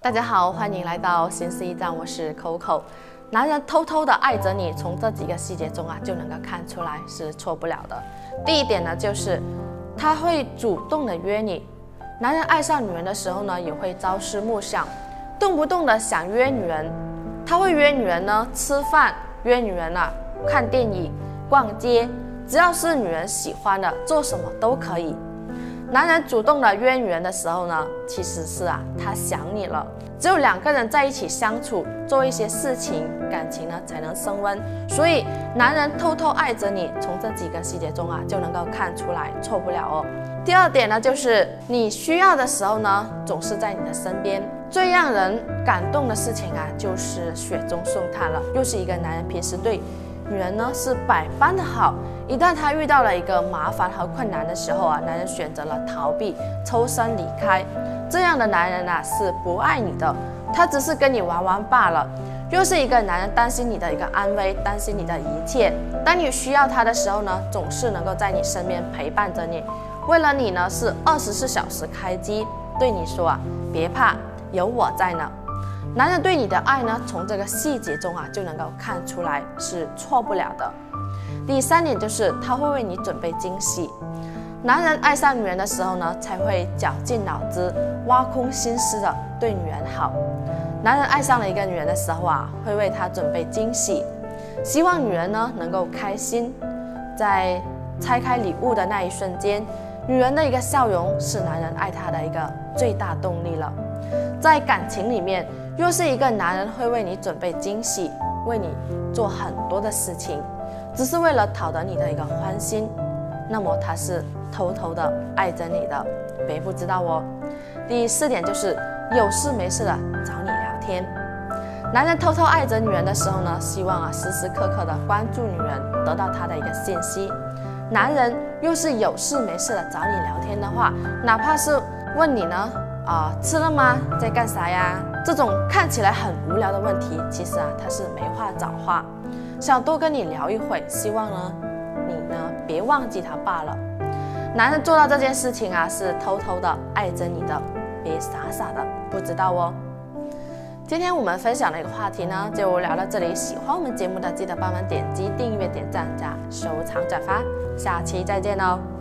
大家好，欢迎来到新思一站，我是 Coco。男人偷偷的爱着你，从这几个细节中就能够看出来是错不了的。第一点呢，就是他会主动的约你。男人爱上女人的时候呢，也会朝思暮想，动不动的想约女人。他会约女人呢吃饭，约女人看电影、逛街，只要是女人喜欢的，做什么都可以。男人主动的约女人的时候呢，其实是他想你了。只有两个人在一起相处，做一些事情，感情呢才能升温。所以男人偷偷爱着你，从这几个细节中就能够看出来，错不了哦。第二点呢，就是你需要的时候呢，总是在你的身边。最让人感动的事情就是雪中送炭了。又是一个男人平时对女人呢是百般的好，一旦他遇到了一个麻烦和困难的时候男人选择了逃避，抽身离开。这样的男人是不爱你的，他只是跟你玩玩罢了。又是一个男人担心你的一个安危，担心你的一切。当你需要他的时候呢，总是能够在你身边陪伴着你，为了你呢是24小时开机，对你说别怕，有我在呢。男人对你的爱呢，从这个细节中就能够看出来，是错不了的。第三点就是他会为你准备惊喜。男人爱上女人的时候呢，才会绞尽脑汁、挖空心思的对女人好。男人爱上了一个女人的时候会为她准备惊喜，希望女人呢能够开心。在拆开礼物的那一瞬间，女人的一个笑容是男人爱她的一个最大动力了。在感情里面，若是一个男人会为你准备惊喜，为你做很多的事情，只是为了讨得你的一个欢心，那么他是偷偷的爱着你的，别不知道哦。第四点就是有事没事的找你聊天。男人偷偷爱着女人的时候呢，希望时时刻刻的关注女人，得到她的一个信息。男人若是有事没事的找你聊天的话，哪怕是问你呢吃了吗？在干啥呀？这种看起来很无聊的问题，其实他是没话找话，想多跟你聊一会，希望呢你呢别忘记他罢了。男人做到这件事情是偷偷的爱着你的，别傻傻的不知道哦。今天我们分享的一个话题呢，就聊到这里。喜欢我们节目的，记得帮忙点击订阅、点赞、加收藏、转发。下期再见哦。